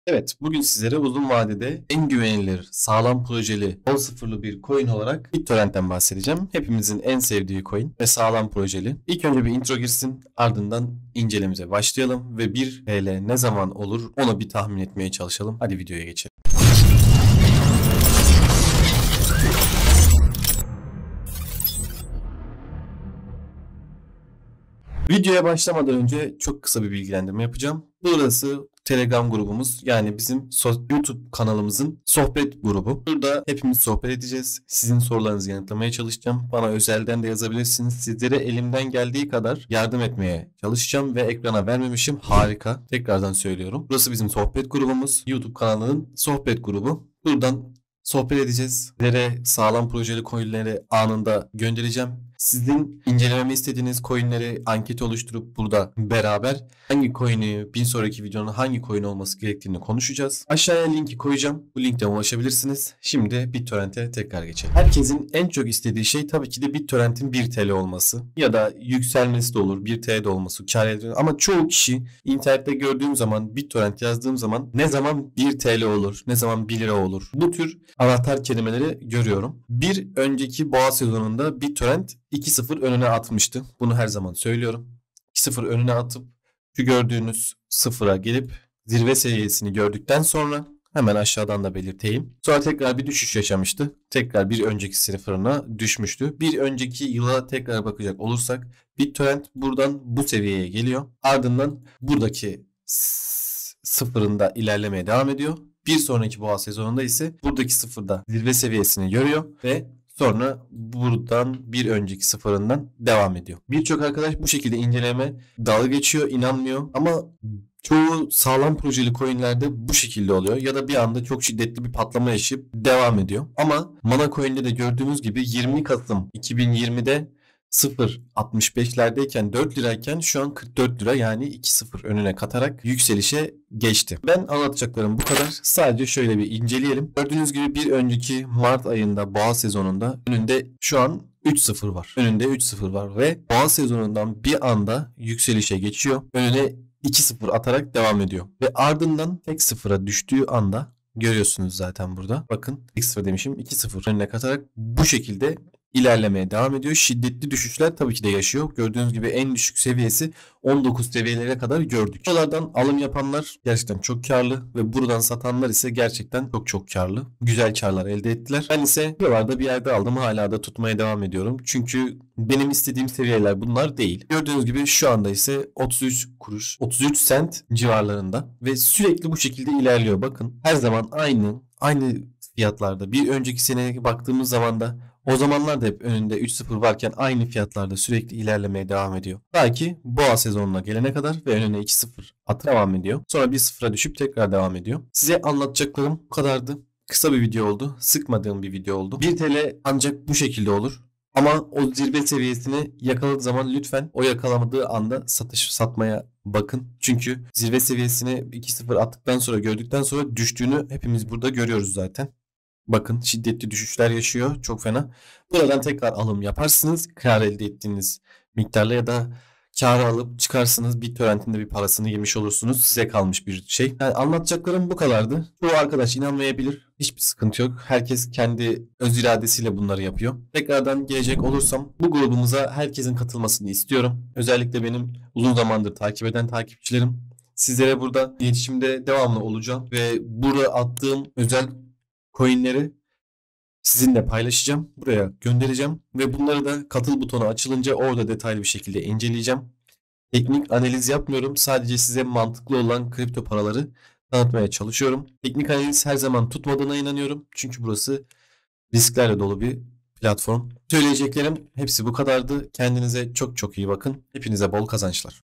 Evet, bugün sizlere uzun vadede en güvenilir, sağlam projeli, bol sıfırlı bir coin olarak BitTorrent'ten bahsedeceğim. Hepimizin en sevdiği coin ve sağlam projeli. İlk önce bir intro girsin, ardından incelememize başlayalım ve 1 TL ne zaman olur onu bir tahmin etmeye çalışalım. Hadi videoya geçelim. Videoya başlamadan önce çok kısa bir bilgilendirme yapacağım. Burası Telegram grubumuz, yani bizim YouTube kanalımızın sohbet grubu. Burada hepimiz sohbet edeceğiz. Sizin sorularınızı yanıtlamaya çalışacağım. Bana özelden de yazabilirsiniz. Sizlere elimden geldiği kadar yardım etmeye çalışacağım ve ekrana vermemişim. Harika. Tekrardan söylüyorum. Burası bizim sohbet grubumuz. YouTube kanalının sohbet grubu. Buradan sohbet edeceğiz. Sizlere sağlam projeli coinleri anında göndereceğim. Sizin incelememi istediğiniz coinleri anket oluşturup burada beraber hangi coin'i, bir sonraki videonun hangi coin olması gerektiğini konuşacağız. Aşağıya linki koyacağım. Bu linkten ulaşabilirsiniz. Şimdi BitTorrent'e tekrar geçelim. Herkesin en çok istediği şey tabii ki de BitTorrent'in 1 TL olması ya da yükselmesi de olur, 1 TL de olması, kar elde ediyor. Ama çoğu kişi internette gördüğüm zaman, BitTorrent yazdığım zaman ne zaman 1 TL olur, ne zaman 1 lira olur. Bu tür anahtar kelimeleri görüyorum. Bir önceki boğa sezonunda BitTorrent 2-0 önüne atmıştı. Bunu her zaman söylüyorum. 2-0 önüne atıp şu gördüğünüz sıfıra gelip zirve seviyesini gördükten sonra hemen aşağıdan da belirteyim. Sonra tekrar bir düşüş yaşamıştı. Tekrar bir önceki sıfırına düşmüştü. Bir önceki yıla tekrar bakacak olursak BitTorrent buradan bu seviyeye geliyor. Ardından buradaki sıfırında ilerlemeye devam ediyor. Bir sonraki boğa sezonunda ise buradaki sıfırda zirve seviyesini görüyor ve sonra buradan bir önceki sıfırından devam ediyor. Birçok arkadaş bu şekilde inceleme dalga geçiyor, inanmıyor ama çoğu sağlam projeli coinlerde bu şekilde oluyor ya da bir anda çok şiddetli bir patlama yaşayıp devam ediyor. Ama Mana Coin'de de gördüğümüz gibi 20 Kasım 2020'de 0.65'lerdeyken 4 lirayken şu an 44 lira, yani 2-0 önüne katarak yükselişe geçti. Ben anlatacaklarım bu kadar. Sadece şöyle bir inceleyelim. Gördüğünüz gibi bir önceki Mart ayında boğa sezonunda önünde şu an 3-0 var. Önünde 3-0 var ve boğa sezonundan bir anda yükselişe geçiyor. Önüne 2-0 atarak devam ediyor. Ve ardından tek sıfıra düştüğü anda görüyorsunuz zaten burada. Bakın tek sıfır demişim, 2-0 önüne katarak bu şekilde ilerlemeye devam ediyor. Şiddetli düşüşler tabii ki de yaşıyor. Gördüğünüz gibi en düşük seviyesi 19 seviyelere kadar gördük. Buralardan alım yapanlar gerçekten çok karlı ve buradan satanlar ise gerçekten çok karlı. Güzel karlar elde ettiler. Ben ise buralarda bir yerde aldım. Hala da tutmaya devam ediyorum. Çünkü benim istediğim seviyeler bunlar değil. Gördüğünüz gibi şu anda ise 33 kuruş, 33 sent civarlarında ve sürekli bu şekilde ilerliyor. Bakın her zaman aynı fiyatlarda. Bir önceki seneye baktığımız zaman da o zamanlar da hep önünde 3-0 varken aynı fiyatlarda sürekli ilerlemeye devam ediyor. Belki boğa sezonuna gelene kadar ve önüne 2-0 at devam ediyor. Sonra 1-0'a düşüp tekrar devam ediyor. Size anlatacaklarım bu kadardı. Kısa bir video oldu. Sıkmadığım bir video oldu. 1 TL ancak bu şekilde olur. Ama o zirve seviyesini yakaladığı zaman lütfen o yakalamadığı anda satmaya bakın. Çünkü zirve seviyesini 2-0 attıktan sonra, gördükten sonra düştüğünü hepimiz burada görüyoruz zaten. Bakın şiddetli düşüşler yaşıyor. Çok fena. Buradan tekrar alım yaparsınız. Kar elde ettiğiniz miktarla ya da kârı alıp çıkarsınız. BitTorrent'in de bir parasını yemiş olursunuz. Size kalmış bir şey. Yani anlatacaklarım bu kadardı. Çoğu arkadaş inanmayabilir. Hiçbir sıkıntı yok. Herkes kendi öz iradesiyle bunları yapıyor. Tekrardan gelecek olursam bu grubumuza herkesin katılmasını istiyorum. Özellikle benim uzun zamandır takip eden takipçilerim. Sizlere burada iletişimde devamlı olacağım ve burada attığım özel coinleri sizinle paylaşacağım. Buraya göndereceğim ve bunları da katıl butonu açılınca orada detaylı bir şekilde inceleyeceğim. Teknik analiz yapmıyorum. Sadece size mantıklı olan kripto paraları tanıtmaya çalışıyorum. Teknik analiz her zaman tutmadığına inanıyorum. Çünkü burası risklerle dolu bir platform. Söyleyeceklerim hepsi bu kadardı. Kendinize çok iyi bakın. Hepinize bol kazançlar.